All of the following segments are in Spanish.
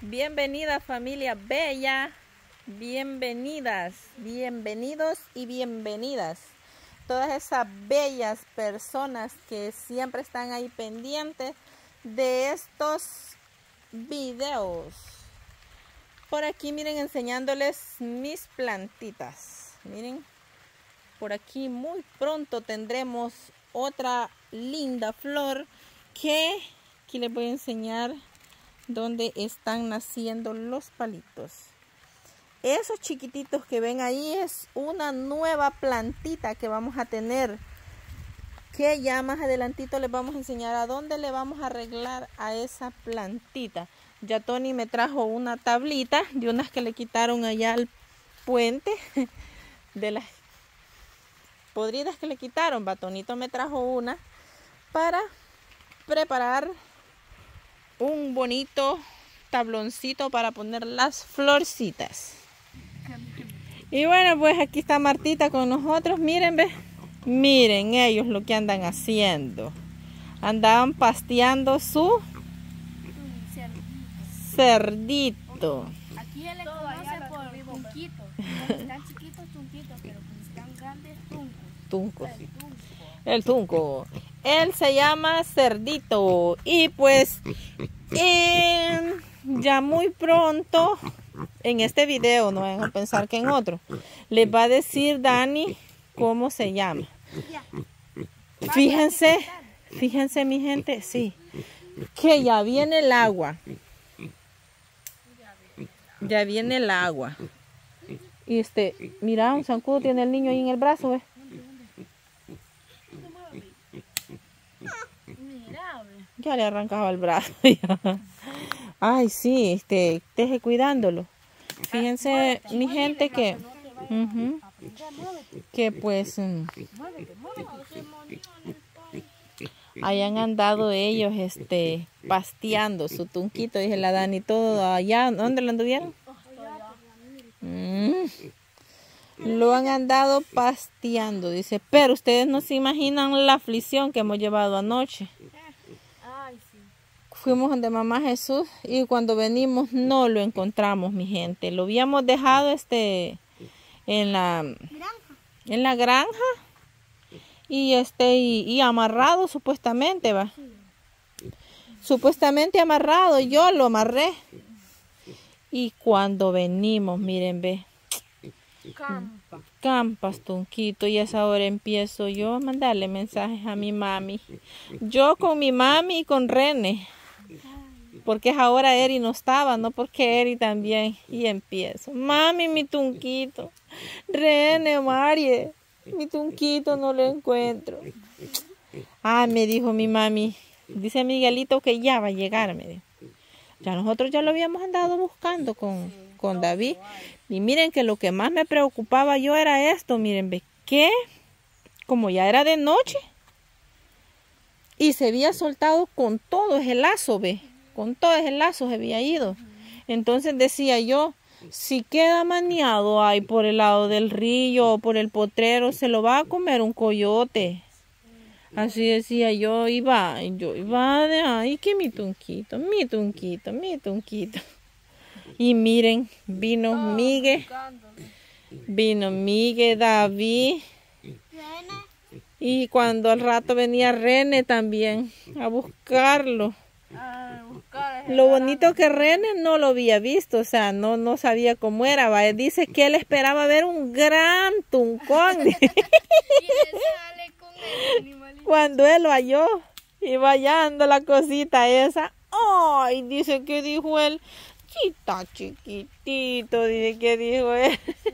Bienvenida familia bella, bienvenidas, bienvenidos y bienvenidas. Todas esas bellas personas que siempre están ahí pendientes de estos videos. Por aquí miren, enseñándoles mis plantitas. Miren, por aquí muy pronto tendremos otra linda flor que aquí les voy a enseñar donde están naciendo los palitos. Esos chiquititos que ven ahí es una nueva plantita que vamos a tener, que ya más adelantito les vamos a enseñar a dónde le vamos a arreglar a esa plantita. Ya Tony me trajo una tablita de unas que le quitaron allá al puente, de las podridas que le quitaron. Batonito me trajo una para preparar un bonito tabloncito para poner las florcitas. Y bueno, pues aquí está Martita con nosotros. Miren, ve, miren ellos lo que andan haciendo. Andaban pasteando su cerdito. Aquí él le conoce por tunquito. Cuando están chiquitos, tunquitos, pero cuando están grandes, tuncos. El tunco. Él se llama Cerdito. Y pues ya muy pronto en este video, no van a pensar que en otro, les va a decir Dani cómo se llama. Fíjense mi gente, sí, que ya viene el agua. Ya viene el agua. Y mira, un zancudo tiene el niño ahí en el brazo, ¿ves? Ya le arrancaba el brazo. Ay, sí, deje cuidándolo. Fíjense, mi gente, que pues hayan andado ellos pasteando su tunquito, dije la Dani, todo allá. ¿Dónde lo anduvieron? Lo han andado pasteando, dice, pero ustedes no se imaginan la aflicción que hemos llevado anoche. Fuimos donde Mamá Jesús y cuando venimos no lo encontramos, mi gente. Lo habíamos dejado en la granja y amarrado supuestamente, va. Supuestamente amarrado, yo lo amarré. Y cuando venimos, miren, ve. Campas, tunquito, y a esa hora empiezo yo a mandarle mensajes a mi mami. Yo con mi mami y con René. Porque ahora Eri no estaba, no porque Eri también. Y empiezo, mami, mi tunquito. René, Marie, mi tunquito no lo encuentro. Ah, me dijo mi mami, dice Miguelito que ya va a llegar, me dijo. Ya nosotros ya lo habíamos andado buscando con David. Y miren que lo que más me preocupaba yo era esto, miren, ve, que como ya era de noche y se había soltado con todo ese lazo, ve, con todo ese lazo se había ido. Entonces decía yo, si queda maniado ahí por el lado del río o por el potrero, se lo va a comer un coyote. Así decía yo, iba de ahí que mi tunquito. Y miren, vino Miguel, David, y cuando al rato venía René también a buscarlo. Lo bonito que René no lo había visto, o sea, no sabía cómo era, ¿va? Dice que él esperaba ver un gran tuncón. Cuando él lo halló, iba hallando la cosita esa. Ay, dice que dijo él. Está chiquitito, dice que dijo él. Sí,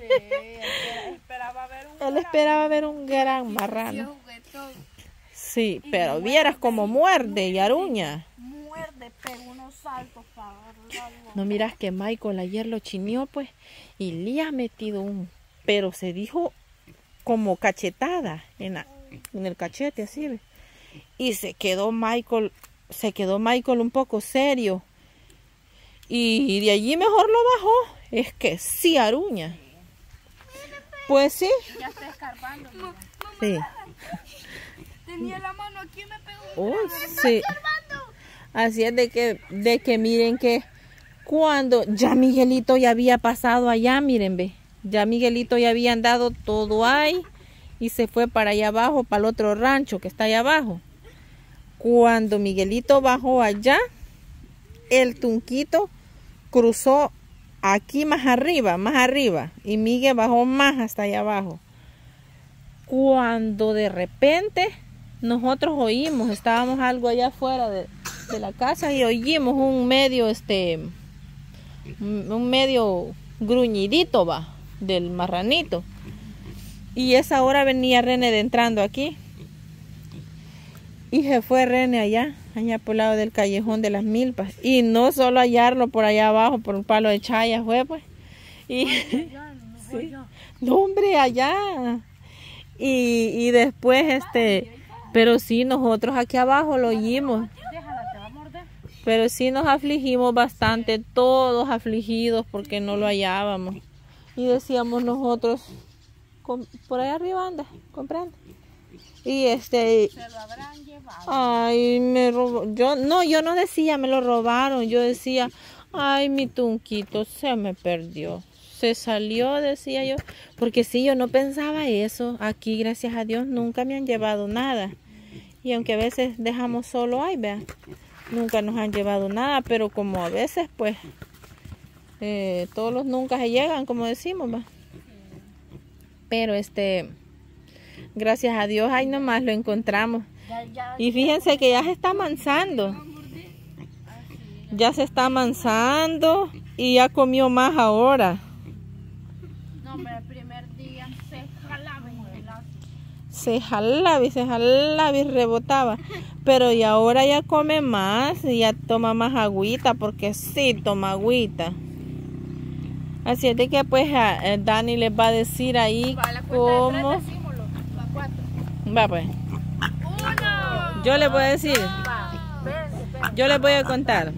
él esperaba ver un gran marrano. Sí, pero vieras como muerde y aruña. Muerde, pega unos saltos para agarrarlo. No miras que Michael ayer lo chineó, pues, y le ha metido pero se dijo como cachetada en el cachete, así, ¿ve? Y se quedó Michael un poco serio. Y de allí mejor lo bajó. Es que sí aruña. Pues sí. Ya está escarbando. Sí. Tenía la mano aquí y me pegó. Oh, sí. Así es de que miren que Cuando ya Miguelito ya había pasado allá, miren, ve. Ya Miguelito ya había andado todo ahí y se fue para allá abajo, para el otro rancho que está allá abajo. Cuando Miguelito bajó allá, el tunquito cruzó aquí más arriba, y Miguel bajó más hasta allá abajo. Cuando de repente nosotros oímos, estábamos algo allá afuera de la casa y oímos un medio gruñidito del marranito. Y esa hora venía René de entrando aquí. Y se fue René allá por el lado del callejón de las Milpas. Y no solo hallarlo por allá abajo, por un palo de chaya fue pues. Y sí. No, hombre, allá. Y después pero sí, nosotros aquí abajo lo oímos. Pero sí nos afligimos bastante, todos afligidos porque no lo hallábamos. Y decíamos nosotros, por allá arriba anda, comprando. Y se lo habrán llevado. Ay, me robó. Yo no decía me lo robaron, yo decía, ay, mi tunquito se me perdió. Se salió, decía yo, porque sí, yo no pensaba eso. Aquí, gracias a Dios, nunca me han llevado nada. Y aunque a veces dejamos solo ahí, vean, nunca nos han llevado nada, pero como a veces, pues, todos los nunca se llegan, como decimos, va. Pero gracias a Dios, ahí nomás lo encontramos. Y fíjense que ya se está amansando. Ya se está amansando y ya comió más ahora. No, pero el primer día se jalaba se jalaba y rebotaba. Pero y ahora ya come más y ya toma más agüita, porque sí toma agüita. Así es de que pues Dani les va a decir ahí cómo. Va pues. Yo les voy a decir. Yo les voy a contar.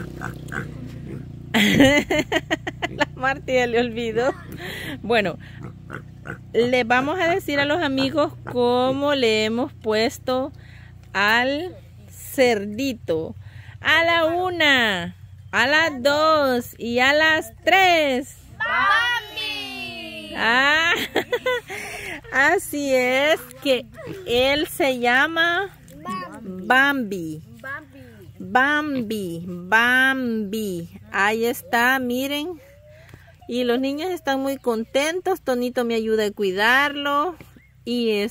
La Marta ya le olvidó. Bueno, les vamos a decir a los amigos cómo le hemos puesto al cerdito. A la 1, a las 2 y a las 3. ¡Bambi! Ah, así es que él se llama Bambi. Bambi. Ahí está, miren. Y los niños están muy contentos. Tonito me ayuda a cuidarlo. Y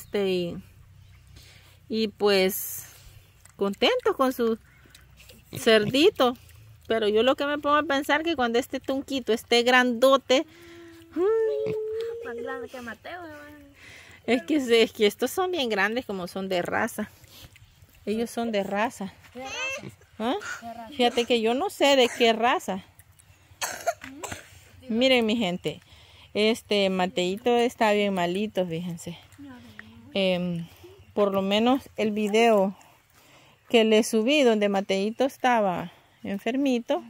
y pues contentos con su cerdito. Pero yo lo que me pongo a pensar que cuando este tunquito esté grandote, más grande que Mateo. es que estos son bien grandes, como son de raza. Ellos son de raza. ¿Qué raza? ¿Ah? Fíjate que yo no sé de qué raza. Miren mi gente, Mateito está bien malito, fíjense. Por lo menos el video que le subí donde Mateito estaba enfermito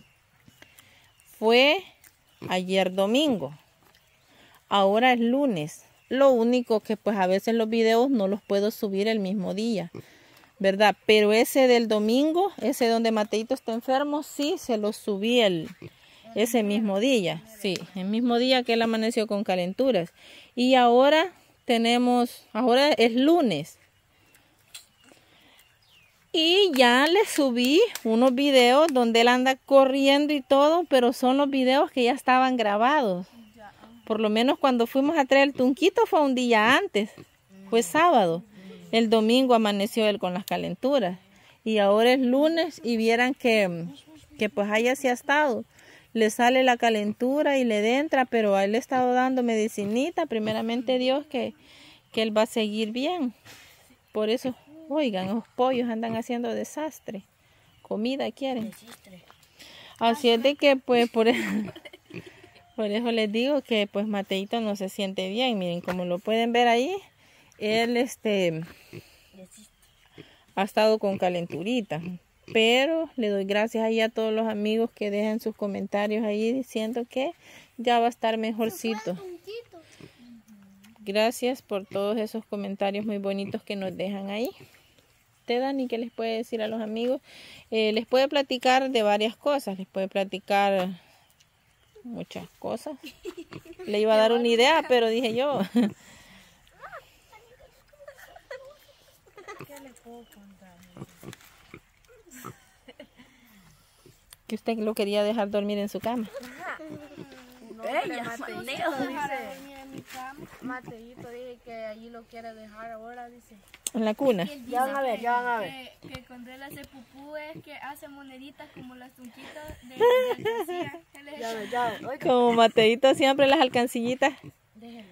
fue ayer domingo. Ahora es lunes. Lo único que pues a veces los videos no los puedo subir el mismo día, ¿verdad? Pero ese del domingo, ese donde Mateito está enfermo, sí se lo subí ese mismo día. Sí, el mismo día que él amaneció con calenturas. Y ahora ahora es lunes. Y ya le subí unos videos donde él anda corriendo y todo, pero son los videos que ya estaban grabados. Por lo menos cuando fuimos a traer el tunquito fue un día antes, fue sábado. El domingo amaneció él con las calenturas. Y ahora es lunes y vieran que pues allá sí ha estado. Le sale la calentura y le entra, pero a él le he estado dando medicinita, primeramente Dios, que él va a seguir bien. Por eso, oigan, los pollos andan haciendo desastre. Comida quieren. Así es de que pues por eso les digo que pues Mateito no se siente bien. Miren, como lo pueden ver ahí, él ha estado con calenturita. Pero le doy gracias ahí a todos los amigos que dejan sus comentarios ahí diciendo que ya va a estar mejorcito. Gracias por todos esos comentarios muy bonitos que nos dejan ahí. ¿Usted, Dani, qué les puede decir a los amigos? Les puede platicar de varias cosas, les puede platicar muchas cosas. Le iba a dar una idea, pero dije yo. ¿Qué le puedo contar? Que usted lo quería dejar dormir en su cama. Mateito dice que allí lo quiere dejar ahora, dice. En la cuna. Ya van a ver, ya van a ver. Que cuando él hace pupú es que hace moneditas como las tunquitas de alcancía. Ya ven, ya ven. Oiga, Como Mateito siempre las alcancillitas. Déjelo.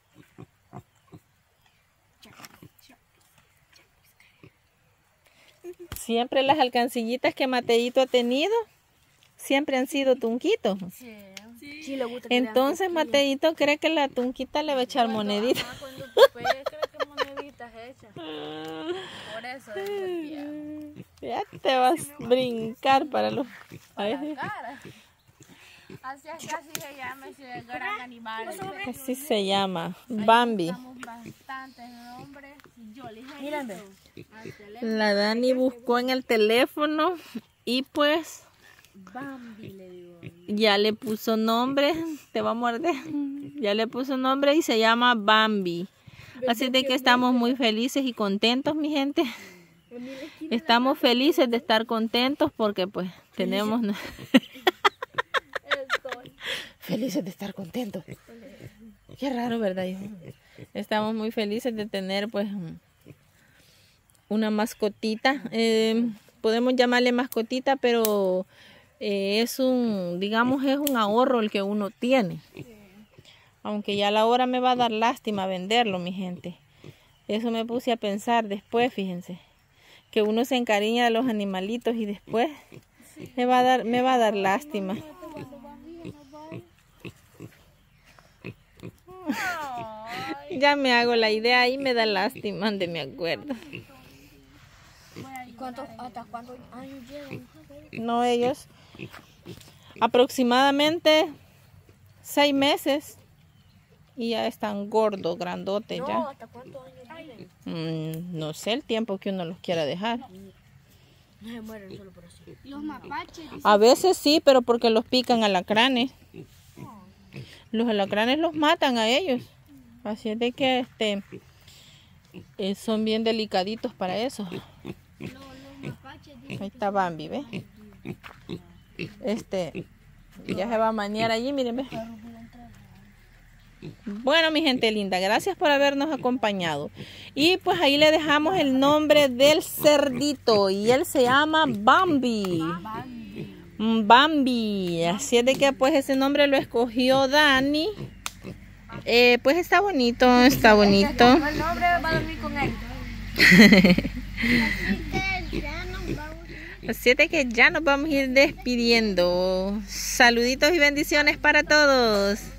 Siempre las alcancillitas que Mateito ha tenido, siempre han sido tunquitos. sí le gusta que le hagan Entonces cosquillas. Mateito cree que la tunquita le va a echar moneditas. Ajá, cuando pupé, creo que moneditas hechas. Por eso es Ya te vas a brincar para los... a ver, cara. Así es que así se llama ese gran animal. así se llama, Bambi. Usamos bastantes nombres. Yo le dije Miren, ve. La Dani buscó en el teléfono y pues Bambi le digo. ya le puso nombre, te va a morder, ya le puso nombre y se llama Bambi. Así de que estamos muy felices y contentos, mi gente. Estamos felices de estar contentos porque pues tenemos... Felices de estar contentos. Qué raro, ¿verdad, hijo? Estamos muy felices de tener pues una mascotita. Podemos llamarle mascotita, pero es un, digamos, es un ahorro el que uno tiene. Aunque ya a la hora me va a dar lástima venderlo, mi gente. Eso me puse a pensar después, fíjense. Que uno se encariña de los animalitos y después me va a dar lástima. Ya me hago la idea y me da lástima de me acuerdo. ¿Hasta cuántos años llevan? No, ellos aproximadamente 6 meses y ya están gordos, grandotes No, ya. ¿hasta cuántos años viven? No sé el tiempo que uno los quiera dejar. No se mueren solo por así. Los mapaches. A veces sí, pero porque los pican alacranes. Los alacranes los matan a ellos. Así es de que son bien delicaditos para eso. Los mapaches. Ahí está Bambi, ¿ves? Ya se va a maniar allí, miren, ¿ves? Bueno, mi gente linda, gracias por habernos acompañado. Y pues ahí le dejamos el nombre del cerdito y él se llama Bambi. Bambi. Así es de que pues ese nombre lo escogió Dani. Pues está bonito, está bonito. El nombre va a dormir con él. Así es de que ya nos vamos a ir despidiendo. Saluditos y bendiciones para todos.